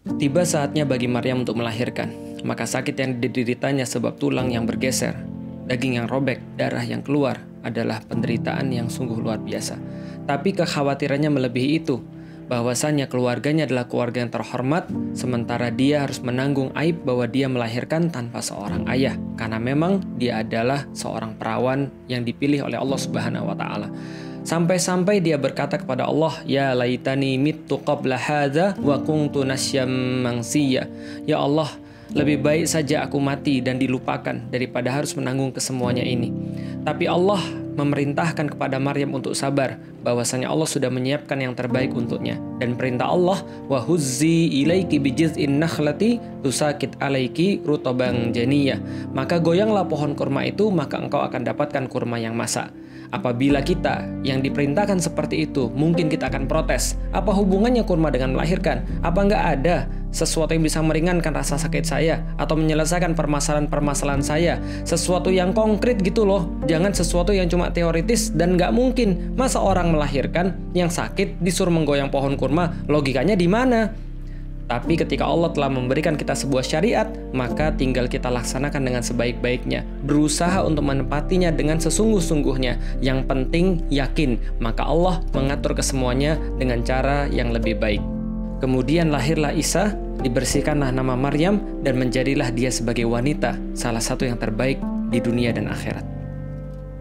Tiba saatnya bagi Maryam untuk melahirkan. Maka sakit yang dideritanya sebab tulang yang bergeser, daging yang robek, darah yang keluar adalah penderitaan yang sungguh luar biasa. Tapi kekhawatirannya melebihi itu, bahwasannya keluarganya adalah keluarga yang terhormat, sementara dia harus menanggung aib bahwa dia melahirkan tanpa seorang ayah, karena memang dia adalah seorang perawan yang dipilih oleh Allah Subhanahu wa Ta'ala. Sampai-sampai dia berkata kepada Allah, "Ya laitani mittu qabla hadza wa kuntu nasyam mansiya." Ya Allah, lebih baik saja aku mati dan dilupakan daripada harus menanggung kesemuanya ini. Tapi Allah memerintahkan kepada Maryam untuk sabar, bahwasanya Allah sudah menyiapkan yang terbaik untuknya. Dan perintah Allah, "Wa huzzi ilaiki bijiz'in nakhlati tusakit alaiki rutaban janiyah." Maka goyanglah pohon kurma itu, maka engkau akan dapatkan kurma yang masak. Apabila kita yang diperintahkan seperti itu, mungkin kita akan protes. Apa hubungannya kurma dengan melahirkan? Apa nggak ada sesuatu yang bisa meringankan rasa sakit saya atau menyelesaikan permasalahan-permasalahan saya? Sesuatu yang konkret gitu loh. Jangan sesuatu yang cuma teoritis dan nggak mungkin. Masa orang melahirkan yang sakit disuruh menggoyang pohon kurma? Logikanya di mana? Tapi ketika Allah telah memberikan kita sebuah syariat, maka tinggal kita laksanakan dengan sebaik-baiknya. Berusaha untuk menepatinya dengan sesungguh-sungguhnya. Yang penting yakin, maka Allah mengatur kesemuanya dengan cara yang lebih baik. Kemudian lahirlah Isa, dibersihkanlah nama Maryam, dan menjadilah dia sebagai wanita, salah satu yang terbaik di dunia dan akhirat.